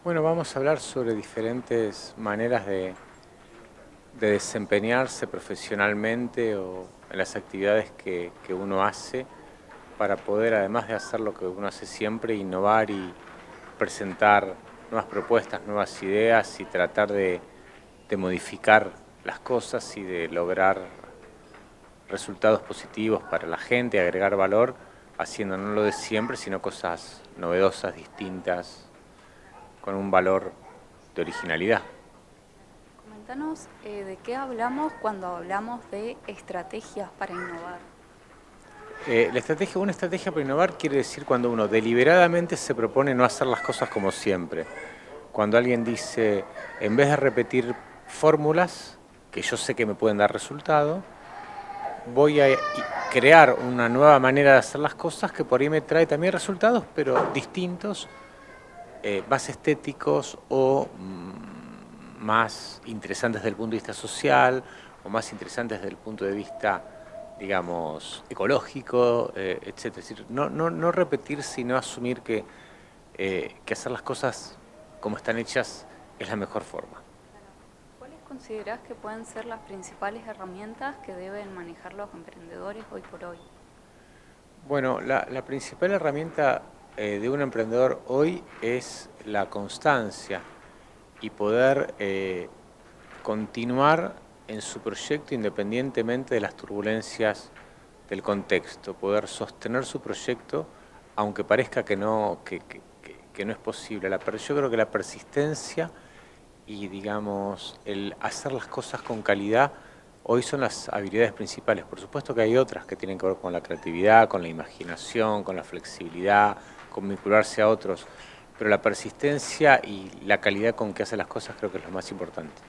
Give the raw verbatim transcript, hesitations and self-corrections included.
Bueno, vamos a hablar sobre diferentes maneras de, de desempeñarse profesionalmente o en las actividades que, que uno hace para poder, además de hacer lo que uno hace siempre, innovar y presentar nuevas propuestas, nuevas ideas y tratar de, de modificar las cosas y de lograr resultados positivos para la gente, agregar valor, haciendo no lo de siempre, sino cosas novedosas, distintas, con un valor de originalidad. Comentanos eh, de qué hablamos cuando hablamos de estrategias para innovar. Eh, la estrategia, una estrategia para innovar quiere decir cuando uno deliberadamente se propone no hacer las cosas como siempre. Cuando alguien dice, en vez de repetir fórmulas que yo sé que me pueden dar resultado, voy a crear una nueva manera de hacer las cosas que por ahí me trae también resultados, pero distintos, eh, más estéticos o mm, más interesantes desde el punto de vista social o más interesantes desde el punto de vista, digamos, ecológico, eh, etcétera. Es decir, no, no, no repetir, sino asumir que, eh, que hacer las cosas como están hechas es la mejor forma. ¿Cuáles considerás que pueden ser las principales herramientas que deben manejar los emprendedores hoy por hoy? Bueno, la, la principal herramienta eh, de un emprendedor hoy es la constancia y poder eh, continuar en su proyecto independientemente de las turbulencias del contexto, poder sostener su proyecto aunque parezca que no, que, que, que, que no es posible. La, yo creo que la persistencia y, digamos, el hacer las cosas con calidad hoy son las habilidades principales. Por supuesto que hay otras que tienen que ver con la creatividad, con la imaginación, con la flexibilidad, con vincularse a otros, pero la persistencia y la calidad con que hace las cosas creo que es lo más importante.